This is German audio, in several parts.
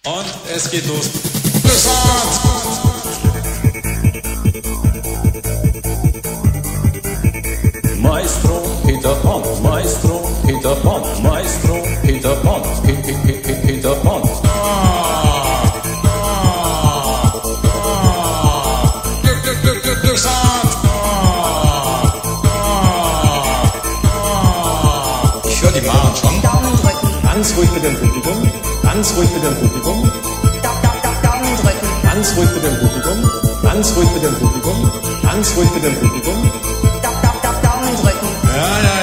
Und es geht los. Glücksrad! Maestro Peter Pan, Maestro Peter Pan, Maestro Peter Pan, Peter Pan. Glücksrad! Ich höre die Maren schon. Daumen drücken. Ganz ruhig mit dem Publikum, ganz ruhig mit dem Publikum, Daumen drücken. ganz ruhig mit dem Publikum, ganz ruhig mit dem Publikum, ganz ruhig mit dem Publikum. Daumen drücken. Ja.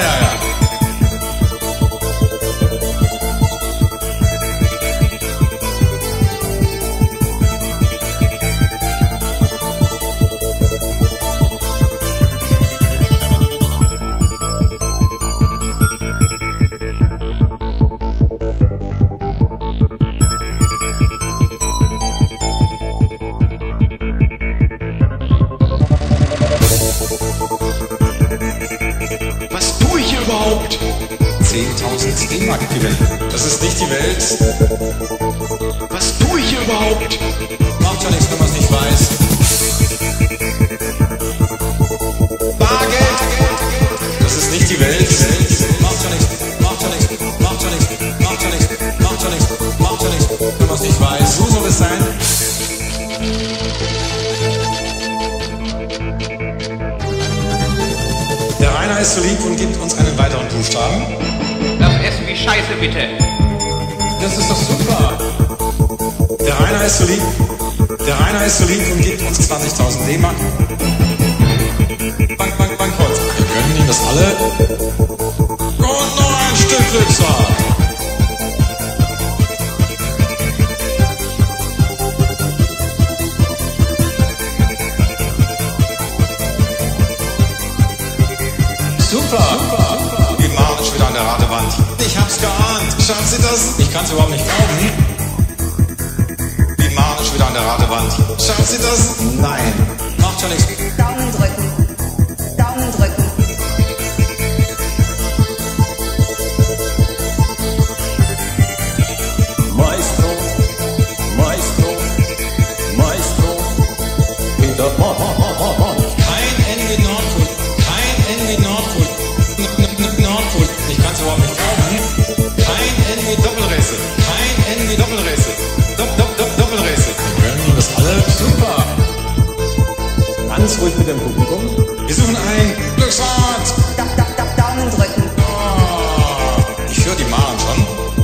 Was tue ich hier überhaupt? 10.000 D-Mark gewinnen. Das ist nicht die Welt. Was tue ich hier überhaupt? Macht ja nichts, wenn man es nicht weiß. Bargeld! Das ist nicht die Welt. Macht ja nichts, macht ja nichts, macht ja nichts, macht ja nichts, macht ja nichts, macht ja nichts, wenn man es nicht weiß. So soll es sein. Der Rainer ist so lieb und gibt uns einen weiteren Buchstaben. Das ist wie Scheiße, bitte. Das ist doch super. Der Rainer ist so lieb. Der Rainer ist so lieb und gibt uns 20.000 D-Mark. Bankrott. Wir gönnen ihm das alle. Und noch ein Stück Glücksrad. Super. Die Maren ist wieder an der Ratewand. Ich hab's geahnt. Schauen Sie das? Ich kann's überhaupt nicht glauben. Die Maren ist wieder an der Ratewand. Schauen Sie das? Nein. Macht ja nichts. Daumen drücken. Daumen drücken. Maestro, Maestro, Maestro Peter Pan. Kein N wie Nordpol. Kein N wie Nordpol. Nordpol. Ich kann's überhaupt nicht glauben. Kein N wie Doppelrätsel. Kein N wie Doppelrätsel. Doppelrätsel. Wir gönnen ihm das alle. Super. Ganz ruhig mit dem Publikum. Wir suchen ein Glücksrad. Daumen drücken. Ich höre die Maren schon.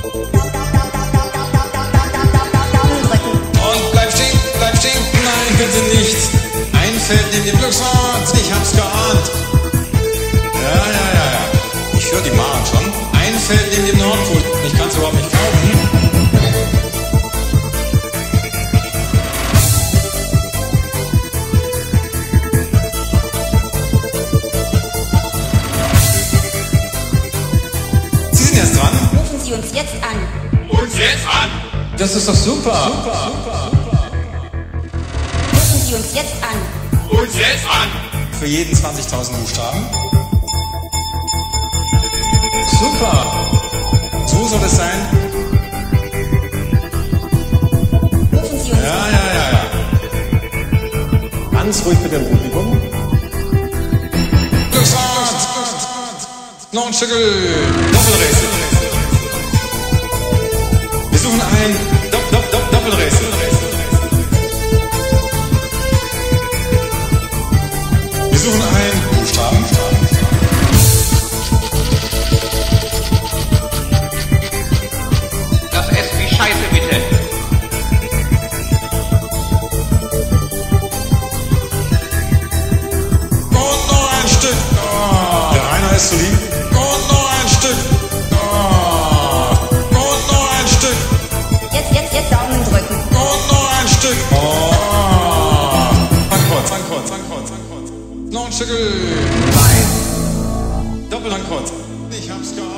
Daumen drücken. Und bleib stehen, bleib stehen. Nein, bitte nicht. Ein Feld neben dem Glücksrad. Ich hab's geahnt. Ja. Ich höre die Maren schon. Ein Feld neben dem Nordpol. Ich kann's überhaupt nicht glauben. Sie sind jetzt dran. Rufen Sie uns jetzt an. Uns jetzt an! Das ist doch super. Rufen Sie uns jetzt an. Uns jetzt an! Für jeden 20.000 Buchstaben. Super. So soll es sein. Rufen Sie uns Ja. Ganz ruhig mit dem Publikum. Glücksrad. Noch ein Stückel. Doppelrätsel. Wir suchen ein Doppelrätsel. Wir suchen einen Buchstaben. Das ist wie Scheiße, bitte. Und noch ein Stück. Der Rainer ist so lieb. Und noch ein Stück. Und noch ein Stück. jetzt Daumen drücken. Und noch ein Stück. Bankrott. Noch ein Stück. Nein. Doppelbankrott. Ich hab's geahnt.